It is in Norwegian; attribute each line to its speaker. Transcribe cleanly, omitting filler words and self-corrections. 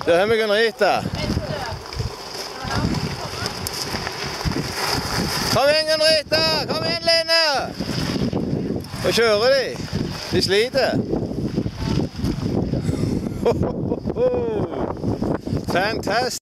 Speaker 1: Der har vi Gunn-Rita. Kom igjen, Gunn-Rita! Kom igjen, Lene! Nå kjører de. De sliter. Fantastisk.